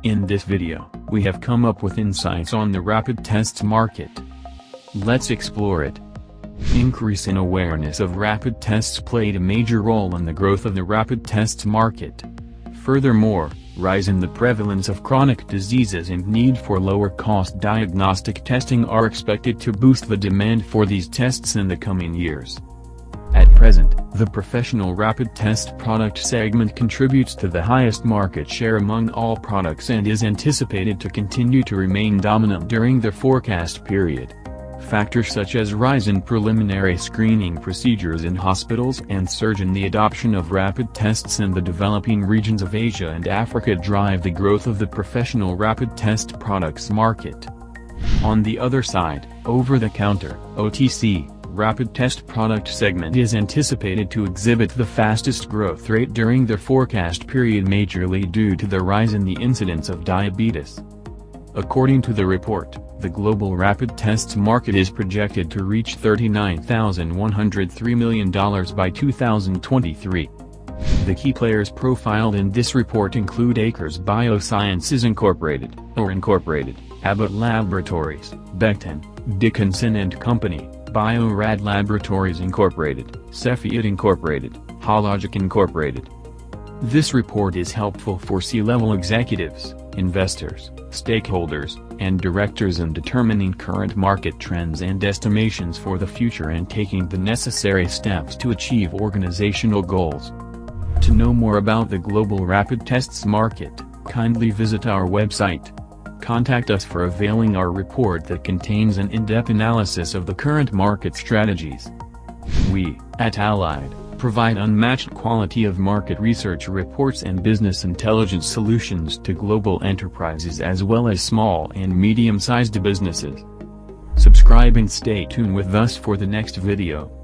In this video, we have come up with insights on the rapid tests market. Let's explore it. Increase in awareness of rapid tests played a major role in the growth of the rapid tests market. Furthermore, rise in the prevalence of chronic diseases and need for lower-cost diagnostic testing are expected to boost the demand for these tests in the coming years. At present, the professional rapid test product segment contributes to the highest market share among all products and is anticipated to continue to remain dominant during the forecast period. Factors such as rise in preliminary screening procedures in hospitals and surge in the adoption of rapid tests in the developing regions of Asia and Africa drive the growth of the professional rapid test products market. On the other side, over-the-counter (OTC) rapid test product segment is anticipated to exhibit the fastest growth rate during the forecast period, majorly due to the rise in the incidence of diabetes. According to the report, the global rapid tests market is projected to reach $39,103 million by 2023. The key players profiled in this report include Acres Biosciences Incorporated, or Incorporated, Abbott Laboratories, Becton, Dickinson & Company, Bio-Rad Laboratories Incorporated, Cepheid Incorporated, Hologic Incorporated. This report is helpful for C-level executives, investors, stakeholders, and directors in determining current market trends and estimations for the future and taking the necessary steps to achieve organizational goals. To know more about the global rapid tests market, kindly visit our website. Contact us for availing our report that contains an in-depth analysis of the current market strategies. We, at Allied, provide unmatched quality of market research reports and business intelligence solutions to global enterprises as well as small and medium-sized businesses. Subscribe and stay tuned with us for the next video.